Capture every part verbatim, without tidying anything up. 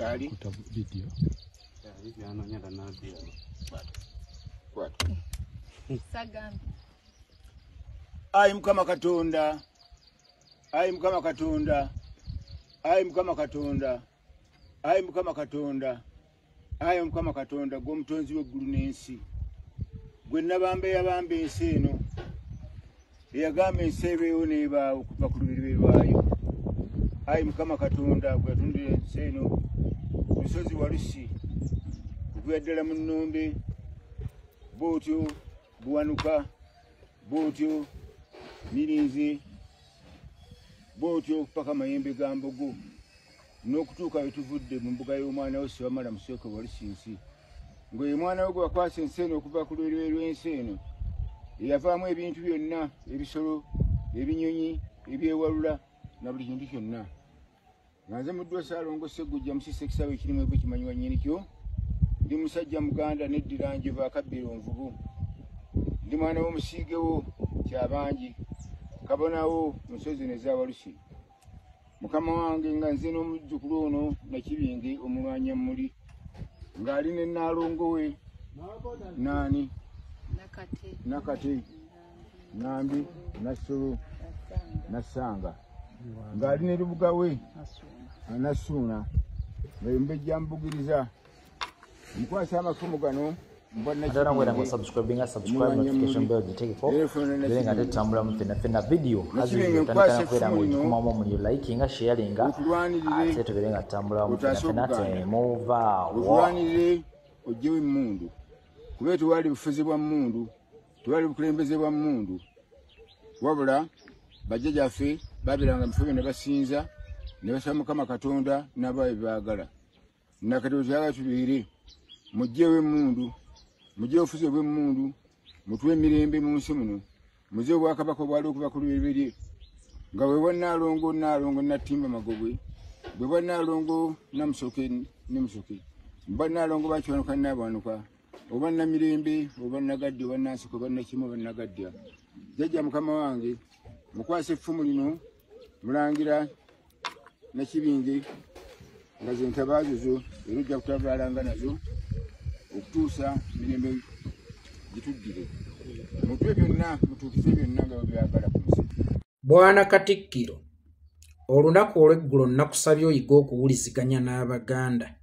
Chali. Video. Video anonyesha na video. Kwatu. Sagambi. Ai Mukama Katonda. Ai Mukama Katonda. Ai Mukama Katonda. Ai Mukama Katonda. Ai Mukama Katonda gwo mutonzi w'eggulu n'ensi. Gwe nabambe yabambe ensi eno. Yagamba ensi ebeewo n'ebaawo okuva ku lubiri lwayo. Ai Mukama Katonda gwe yatondera ensi eno. Lusozi Walusi. Okuva ddala mu Nnombe. Bw'otyo Buwanuka. Bw'otyo Mirinzi. Bw'otyo paka Mayembe ga Mbogo. N'okutuuka we tuvudde mu mbuga y'omwana we Sibamala Musooke Walusi nsi. Ng'oyo mwana we gwe wakwasa ensi eno okuva ku lubiri lw'ensi eno. Yavaamu ebintu byonna, ebisolo, ebinyonyi, ebyewalula na buli kintu kyonna. Nze Muddwa Ssaalongo Sseggujja Musisi ekisaawe ekirimu ebyo kimanyibwa nnyini-kyo. Ndi musajja Muganda n'eddira Njovu akabbira Onvubu. Ndi mwana w'omusiigewo Kyabangi. Kabonawo Musozi ne Zaawalusi. Mukama wange nga nze n'omujjukulu ono Nakibinge omulwanya muli. Ng'ali ne Nnaalongo we. Naani? Nakate. Nakate. Nambi. Nassolo. Nassanga. Ng'ali ne Lubuga we. Anasuuna. Nga mbejja mbugiriza. Mukwasa amafumu gano. Adana mwera ngo subscribing nga subscribe notification bell jiteke ko bele nga tetambula mufena fena video hazi tandika kwera ngo kuma mo mu like nga sharing nga ate bele nga tambula mufena fena te move utwanire ojewe mundu kubetu wali bufuzi bwa mundu twali bukulembeze bwa mundu wabula bajeja fe babiranga mfume ne basinza ne basaba Mukama Katonda nabaye bagala nakati kyaga tubiri mujewe mundu mujye ofuze bwe mundu mutwe mirembe mu nsi muno muze bwakabako bwali okuba ku lubiri nga we Nnaalongo Nnaalongo Natimba Magobwe bwe Nnaalongo Namusoke ne Musoke bwe Nnaalongo bakyonoka n'abanuka oba Namirembe oba Nagadde oba Nansiko oba Nakimo oba Nagadda jjajja Mukama wange mukwase effumu lino mulangira Nakibinge nga ze ntabaazo zo era ojja kutabalanga nazo okutuusa mirembe gituddire mutwe byonna mutuukize byonna nga babyagala ku nsi. Bwana Katikkiro, olunaku olw'eggulo nnakusabye oyiga okuwuliziganya n'Abaganda.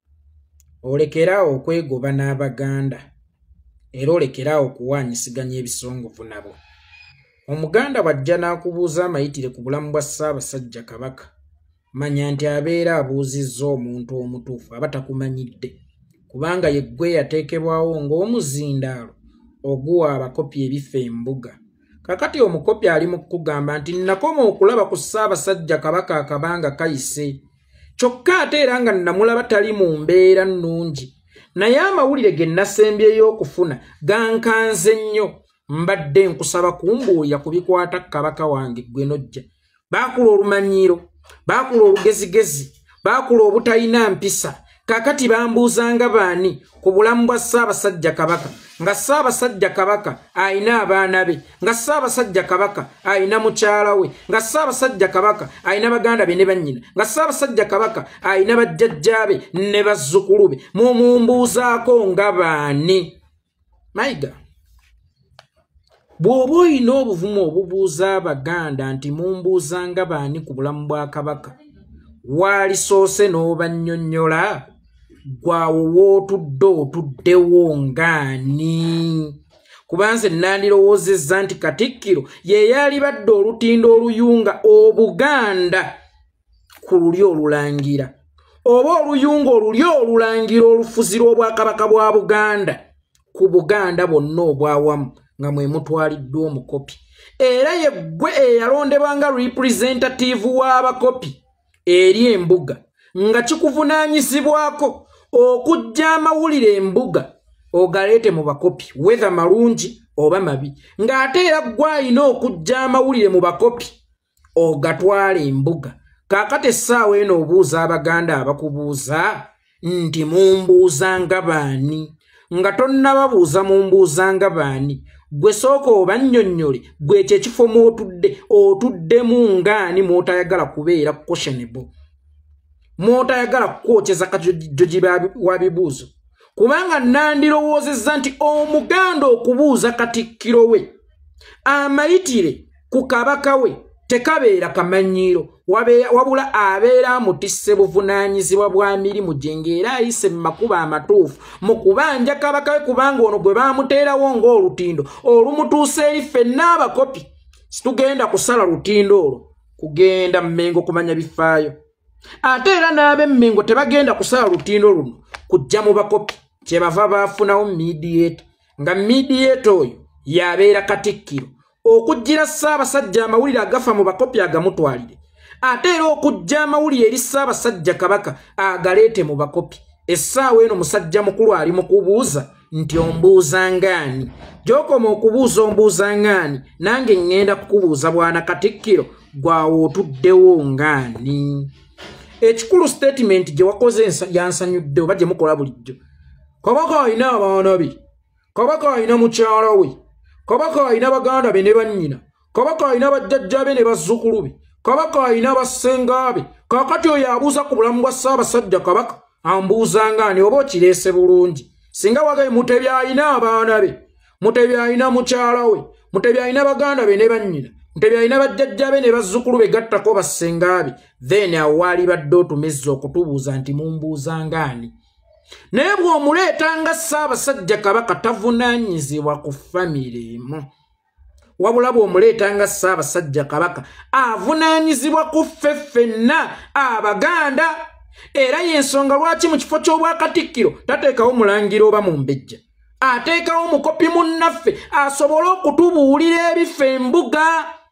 Olekeraawo okwegoba n'Abaganda era olekeraawo okuwaanyisiganya ebisongovu nabo. Omuganda bw'ajja n'akubuuza amayitire ku bulamu bwa Ssaabasajja Kabaka, manya nti abeera abuuzizza omuntu omutuufu aba takumanyidde. Kubanga yeggwe yateekebwawo ng'omuzindaalo oguwa abakopi ebifa embuga. Kakati omukopi ali mu kugamba nti nakoma okulaba ku Ssaabasajja Kabaka akabanga kayise. Kyokka ate era nga namulaba tali mu mbeera nnungi. Naye amawulire ge nasembyeyo okufuna gankanze nnyo. Mbadde nkusaba kumbuulira ku bikwata Kabaka wange gwe nojja. Baakula olumanyiiro, baakula olugezigezi, baakula obutalina mpisa. Kakati bambuuzanga baani ku bulamu bwa Ssaabasajja Kabaka, nga Ssaabasajja Kabaka ayina abaana be, nga Ssaabasajja Kabaka ayina mukyala we, nga Ssaabasajja Kabaka ayina baganda be ne bannyina, nga Ssaabasajja Kabaka ayina bajjajja be ne bazzukulu be. Mumumbuuzaako nga baani. Mayiga, bw'oba oyina obuvumu obubuuza Abaganda nti mumbuuzanga baani ku bulamu bwa Kabaka, waalisoose n'obannyonnyola gwawo wootudde otuddewo ngaani. Kubanze nandirowoozezza nti Katikkiro ye yali badde olutindo oluyunga Obuganda ku luli olulangira, oba oluyunga oluli olulangira olufuzi lw'Obwakabaka bwa Buganda ku Buganda bwonna obwawamu nga mwe mutwaliddwa omukopi. Era ye ggwe eyalondebwa nga representative w'abakopi eri embuga, nga kikuvunaanyizibwako okujja amawulire embuga ogaleete mu bakopi, whether malungi oba mabi, ng'ate era ggwe alina okujja amawulire mu bakopi ogatwala embuga. Kaakati essaawa eno obuuza Abaganda abakubuuza nti mumbuuzanga baani, nga tonnababuuza mumbuuzanga baani, gwe sooka obannyonnyole gwe kyekifo mw'otudde otuddemu ngaani mw'otayagala kubeera questionable. mwotayagala kwokyeza kajoji wa bibuuzo kubanga nandirowoozezza nti omuganda okubuuza katikkiro we amayitire ku kabaka we tekabeera kamanyiiro wabula abeera amutisse buvunaanyizibwa bwa mirimu gye ng'era ayise mu makuba amatuufu mu kubanja kabaka we kubanga ono gwe baamuteerawo ng'olutindo olumutuusa eri ffenna abakopi situgenda kusala lutindo olwo kugenda Mmengo kumanya bifaayo ate era n'ab'Emmengo tebagenda kusala lutindo luno kujja mu bakopi kye bava baafunawo mediator nga mediator oyo yabeera Katikkiro okujjira Ssaabasajja amawulire agafa mu bakopi agamutwalire ate era okujja amawulire eri Ssaabasajja Kabaka agaleete mu bakopi essaawa eno musajja mukulu ali mu kubuuza nti ombuuza ngaani gy'okoma okubuuza ombuuza ngaani nange ngenda kukubuuza bwana Katikkiro gwawo otuddewo ngaani ekikulu statement gye wakoze yansanyudde oba gye mukola bulijjo kabaka alina abaana be kabaka alina mukyala we kabaka alina baganda be ne bannyina kabaka alina bajjajja be ne bazzukulu be kabaka alina bassenga be kaakati oyo abuuza ku bulamu bwa Ssaabasajja Kabaka ambuuza ngaani oba okireese bulungi singa wagaye Mutebi alina abaana be Mutebi alina mukyala we Mutebi alina baganda be ne bannyina Mutebi alina bajjajja be ne bazzukulu be gattako bassenga be then awaali badde otumezza okutubuuza nti mumbuuza ngaani naye bw'omuleetanga Ssaabasajja Kabaka tavunaanyizibwa ku famire emu wabula bw'omuleetanga Ssaabasajja Kabaka avunaanyizibwa ku ffe ffenna Abaganda era y'ensonga lwaki mu kifo ky'Obwakatikkiro tateekawo mulangira oba mu mbejja ateekawo mukopi munnaffe asobole okutubuulira ebifa embuga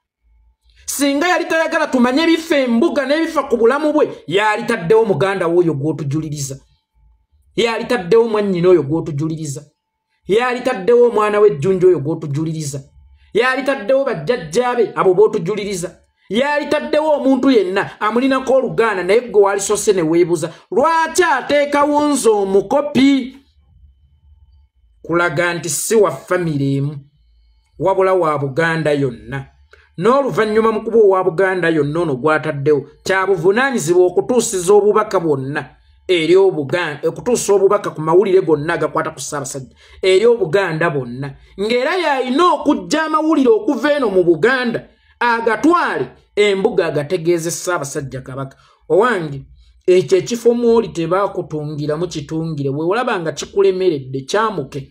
singa yali tayagala tumanye ebifa embuga n'ebifa ku bulamu bwe yalitaddewo muganda w'oyo gw'otujuliriza yalitaddewo mwannyina oyo gw'otujuliriza yalitaddewo omwana w'ejjunju oyo gw'otujuliriza yalitaddewo bajjajjaabe abo b'otujuliriza yalitaddewo omuntu yenna amulinako olugaana naye gwe walisose ne weebuza lwaki ateekawo nze omukopi kulaga nti si wa famire emu wabula wa Buganda yonna n'oluvannyuma mu kuba owa Buganda yonna ono gwataddewo kyabuvunaanyizibwa okutuusiza obubaka bwonna eri Obuganda okutuusa obubaka ku mawulire gonna agakwata ku Ssaabasajja eri Obuganda bonna ng'era yalina okujja amawulire okuva eno mu Buganda agatwale embuga agategeeze Ssaabasajja Kabaka owange ekyo ekifo mwoli tebaakutungiramu kitungire we olaba nga kikulemeredde kyamuke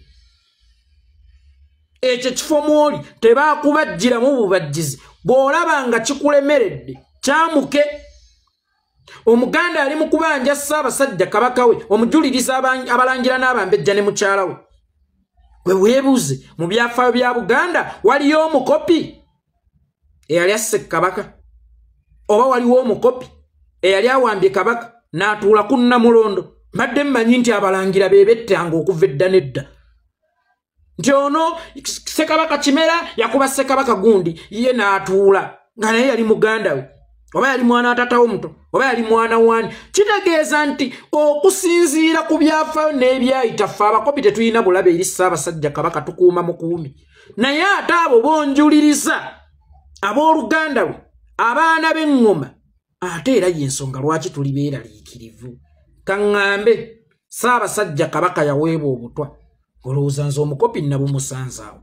ekyo ekifo mwoli tebaakubajjiramu bubajjizi bw'olaba nga kikulemeredde kyamuke omuganda ali mu kubanja Ssaabasajja Kabaka we omujuliriza abalangira n'abambejja ne mukyala we gwe weebuuze mu byafaayo bya Buganda waliyo omukopi eyali asse Kabaka oba waliwo omukopi eyali awambye Kabaka n'atuula ku Namulondo mbadde mmanyi nti abalangira beebettanga okuva edda n'edda nti ono Ssekabaka Kimera yakuba Ssekabaka gundi ye n'atuula nga naye yali muganda we oba yali mwana atatawo muto oba yali mwana wani kitegeeza nti okusinziira ku byafaayo n'ebyayita ffe abakopi tetulina bulabe eri Ssaabasajja Kabaka tukuuma mukuumi naye ate abo bonjuliriza abooluganda lwe abaana b'eŋŋoma ate era y'ensonga lwaki tuli beeraliikirivu kaŋŋambe Ssaabasajja Kabaka yaweebwa obutwa olowooza nze omukopi nabumusanzaawo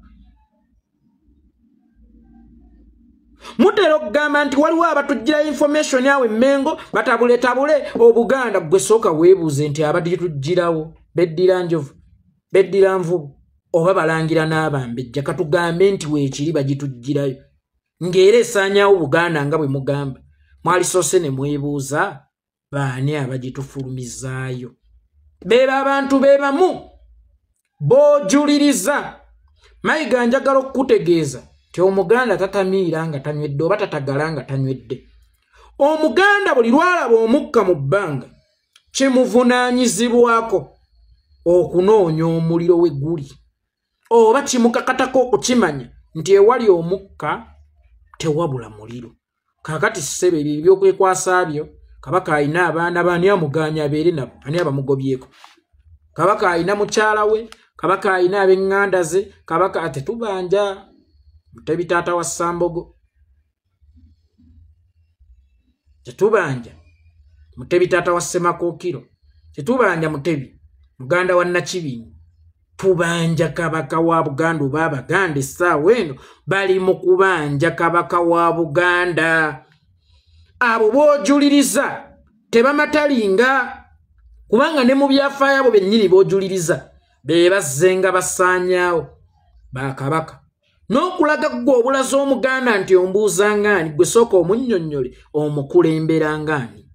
mutera okugamba nti waliwo abatujjira information awo Emmengo batabuletabule Obuganda gwe sooka weebuuze nti abaditujjirawo beddira njovu beddira nvubu oba balangira n'abambejja katugambe nti weekiri bagitujjirayo ng'era esaanyawo Buganda nga bwe mugamba mwalisoose ne mwebuuza baani abagitufulumizaayo beeba abantu beebamu boojuliriza mayiga njagala okukutegeeza ti omuganda tatamiira nga tanywedde oba tatagala nga tanywedde omuganda buli lwalaba omukka mu bbanga kimuvunaanyizibwako okunoonya omuliro we guli oba kimukakatako okukimanya nti ewali omukka tewabula muliro kaakati ssebe ebyo ebyokwekwasa byo Kabaka alina abaana baani amuganya abeere nabo ani abamugobyeko Kabaka alina mukyala we Kabaka alina ab'eŋŋanda ze Kabaka ate tubanja Mutebi taata wa Ssambogo tetubanja Mutebi tata wa Semakookiro tetubanja Mutebi muganda wa Nakibingi tubanja kabaka wa Buganda oba Abaganda essaawa eno bali mu kubanja kabaka wa Buganda. Abo boojuliriza tebamatalinga kubanga ne mu byafaayo abo bennyini boojuliriza be bazze nga basaanyaawo bakabaka n'okulaga gwe obulaza Omuganda nti ombuuza ngaani gwe sooka omunnyonnyole omukulembera ngaani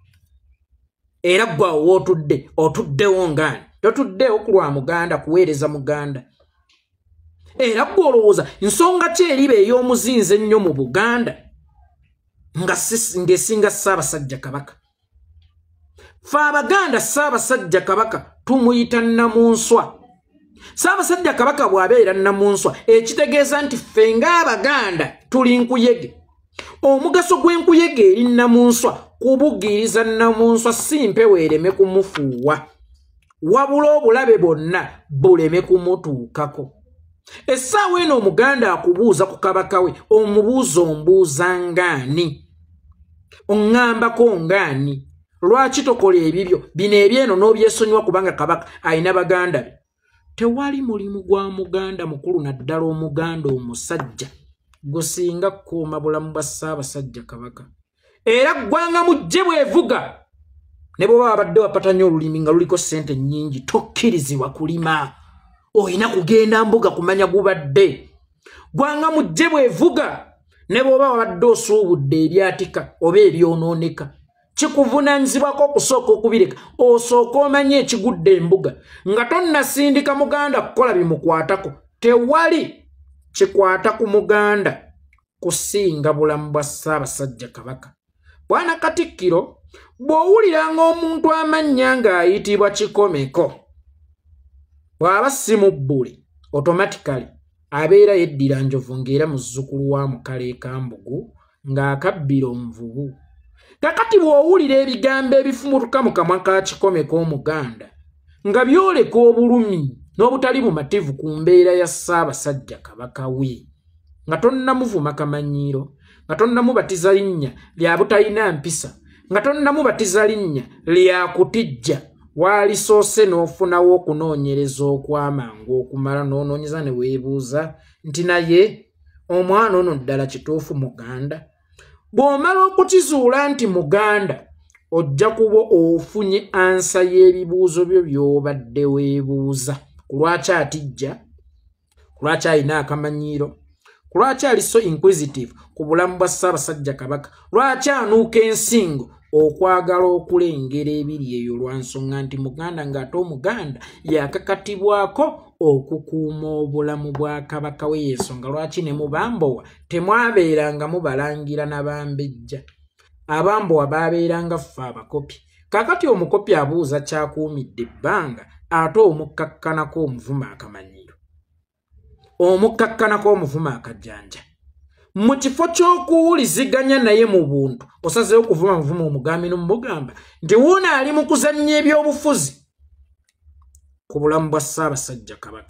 era gwe awo wootudde otuddewo ngaani totuddewo kulwa Muganda kuweereza Muganda era gwe olowooza nsonga ki eriba ey'omuzinze ennyo mu Buganda nga ng'esinga Ssaabasajja Kabaka. Ffe Abaganda Ssaabasajja Kabaka tumuyita Namunswa. Ssaabasajja Kabaka bw'abeera Namunswa ekitegeeza nti ffe ng'Abaganda tuli nkuyege. Omugaso gw'enkuyege eri Namunswa kubugiriza Namunswa si mpewo ereme kumufuuwa wabula obulabe bwonna buleme kumutuukako. Essaawa eno Omuganda akubuuza ku kabaka we omubuuza ombuuza ngaani oŋŋambako ngaani lwaki tokola ebibyo bino ebyeno n'obyesonyiwa kubanga kabaka ayina baganda be. Tewali mulimu gwa Muganda mukulu naddala Omuganda omusajja gusinga kukuuma bulamu bwa Ssaabasajja Kabaka. Era ggwanga mujje bwevuga ne bw'oba babadde wapatanya olulimi nga luliko ssente nnyingi tokkirizibwa kulima. Oyina kugenda mbuga kumanya gubadde. Gwanga mujje bwevuga ne bw'oba wabadde osuubudde ebyatika oba ebyonooneka kikuvunaanyizibwako okusooka okubireka osooka omanye ekigudde embuga nga tonnasindika Muganda kukola bimukwatako. Tewali kikwata ku Muganda kusinga bulamu bwa Ssaabasajja Kabaka. Bwana Katikkiro bw'owuliranga omuntu amannya ng'ayitibwa Kikomeko bw'aba si mubbule automatically abeera yeddira Njovu ng'era muzzukulu wa Mukaleeka Mbugu ng'akabbira omuvubu. Kakati bw'owulira ebigambo ebifumutuka mu kamwa ka Kikomeko Omuganda nga byoleka obulumi n'obutali bumativu ku mbeera ya Ssaabasajja Kabaka we nga tonnamuvuma kamanyiiro nga tonnamubatiza linnya lya butalina mpisa nga tonnamubatiza linnya lya kutijja waalisoose n'ofunawo okunoonyereza okwamangu okumala n'onoonyeza ne weebuuza nti naye omwana ono ddala kituufu Muganda. Bw'omala okukizuula nti Muganda ojja kuba ofunye ansa y'ebibuuzo byo by'obadde weebuuza ku lwaki atijja, ku lwaki alina akamanyiiro, ku lwaki ali so inquisitive ku bulamu bwa Ssaabasajja Kabaka, lwaki anuuka ensingo okwagala okulengera ebiri eyo lwa nsonga nti Muganda ng'ate Omuganda yakakatibwako okukuuma obulamu bwa Kabaka we. Y'ensonga lwaki ne mu Bambowa temwabeeranga mubalangira n'Abambejja. Abambowa baabeeranga ffe abakopi. Kaakati omukopi abuuza kyakuumidde ebbanga ate omukkakkanako omuvuma akamanyiiro, omukkakkanako omuvuma akajjanja. Mu kifo ky'okuwuliziganya naye mu buntu osazeewo okuvuma muvuma omugambi n'omugamba nti wuuno ali mu kuzannya ebyobufuzi ku bulamu bwa Ssaabasajja Kabaka.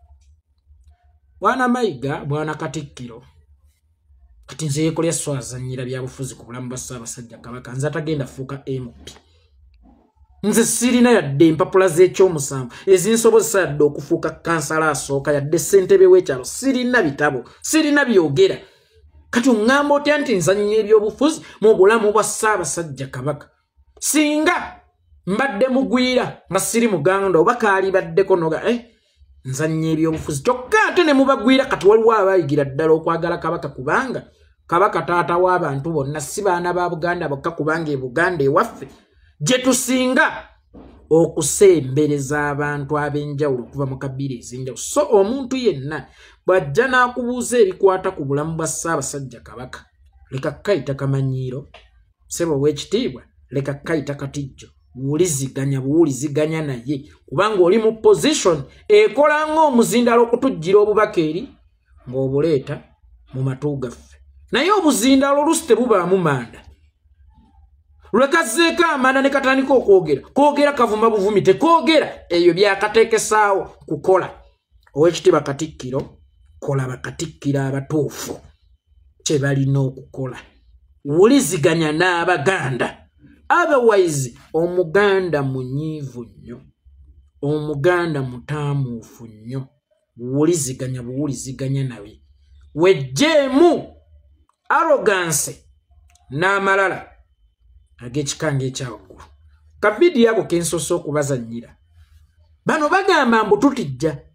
Bwana Mayiga, Bwana Katikkiro, kati nze yeekolya so azannyira byabufuzi ku bulamu bwa Ssaabasajja Kabaka, nze atagenda fuuka M P. Nze sirina yadde empapula z'ekyomusanvu ezinsobozesa yadde okufuuka kansala asooka yadde ssentebe w'ekyalo, sirina bitabo, sirina byogera. Kati oŋŋamba otya nti nzannya ebyobufuzi mu bulamu bwa Ssaabasajja Kabaka? Singa mbadde mugwira nga siri Muganda oba kaalibaddeko noga eh nzannya ebyobufuzi kyokka ate ne mubagwira. Kati waliwo abaayigira ddala okwagala Kabaka kubanga Kabaka taata w'abantu bonna, si baana ba Buganda bokka kubanga e Buganda ewaffe gye tusinga okusembereza abantu ab'enjawulo okuva mu kabiira ez'enjawulo. So omuntu yenna bw'ajja n'akubuuza ebikwata ku bulamu bwa Ssaabasajja Kabaka, leka kayita kamanyiiro, ssebo w'ekitiibwa leka kayita katijjo, wuuliziganya buwuliziganya naye kubanga oli mu position ekola ng'omuzindalo okutujjira obubaka eri ng'obuleeta mu matu gaffe. Naye obuzindalo oluusi tebubaamu manda. Lwekazzeeko amanda ne katandika okwogera, kwogera kavuma buvumi, tekwogera eyo byakateekesaawo kukola. Ow'ekitiibwa Katikkiro, kola bakatikkiro abatuufu kye balina okukola. Wuliziganya n'Abaganda otherwise omuganda munyiivu nnyo omuganda mutaamuufu nnyo buwuliziganya buwuliziganya nawe wejjeemu arrogance n'amalala ag'ekikanga ekyawaggulu kavidiyo ako kensoose okubazannyira bano bagamba mbu tutijja